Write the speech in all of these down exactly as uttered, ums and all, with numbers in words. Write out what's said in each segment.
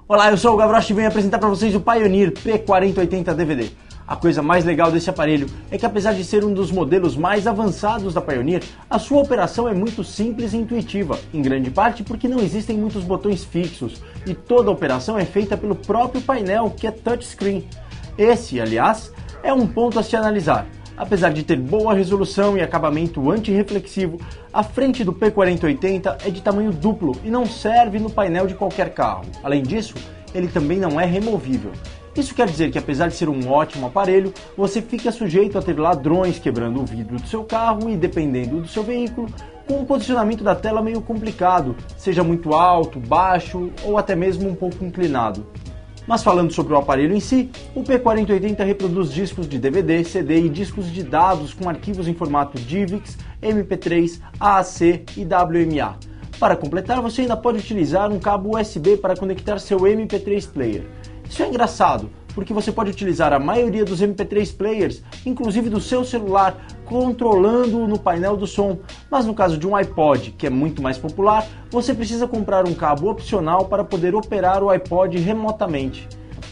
Olá, eu sou o Gavroche e venho apresentar para vocês o Pioneer P quarenta oitenta D V D. A coisa mais legal desse aparelho é que, apesar de ser um dos modelos mais avançados da Pioneer, a sua operação é muito simples e intuitiva, em grande parte porque não existem muitos botões fixos e toda a operação é feita pelo próprio painel, que é touchscreen. Esse, aliás, é um ponto a se analisar. Apesar de ter boa resolução e acabamento antirreflexivo, a frente do P quarenta oitenta é de tamanho duplo e não serve no painel de qualquer carro. Além disso, ele também não é removível. Isso quer dizer que, apesar de ser um ótimo aparelho, você fica sujeito a ter ladrões quebrando o vidro do seu carro e, dependendo do seu veículo, com um posicionamento da tela meio complicado, seja muito alto, baixo ou até mesmo um pouco inclinado. Mas falando sobre o aparelho em si, o P quarenta oitenta reproduz discos de D V D, C D e discos de dados com arquivos em formato DivX, M P três, A A C e W M A. Para completar, você ainda pode utilizar um cabo U S B para conectar seu M P três player. Isso é engraçado, porque você pode utilizar a maioria dos M P três players, inclusive do seu celular, controlando-o no painel do som, mas no caso de um iPod, que é muito mais popular, você precisa comprar um cabo opcional para poder operar o iPod remotamente.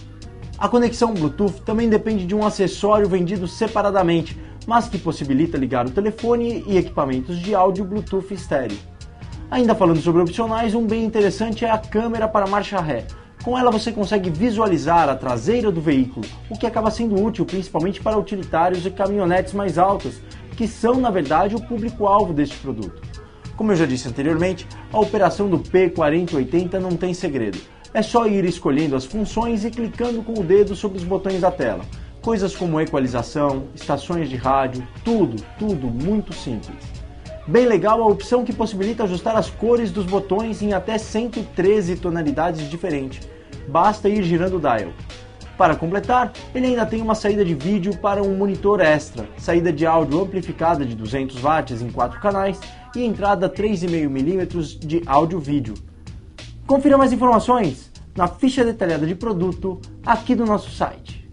A conexão Bluetooth também depende de um acessório vendido separadamente, mas que possibilita ligar o telefone e equipamentos de áudio Bluetooth estéreo. Ainda falando sobre opcionais, um bem interessante é a câmera para marcha ré. Com ela você consegue visualizar a traseira do veículo, o que acaba sendo útil principalmente para utilitários e caminhonetes mais altas, que são na verdade o público-alvo deste produto. Como eu já disse anteriormente, a operação do P quarenta oitenta não tem segredo. É só ir escolhendo as funções e clicando com o dedo sobre os botões da tela. Coisas como equalização, estações de rádio, tudo, tudo muito simples. Bem legal a opção que possibilita ajustar as cores dos botões em até cento e treze tonalidades diferentes. Basta ir girando o dial. Para completar, ele ainda tem uma saída de vídeo para um monitor extra, saída de áudio amplificada de duzentos watts em quatro canais e entrada três vírgula cinco milímetros de áudio-vídeo. Confira mais informações na ficha detalhada de produto aqui do nosso site.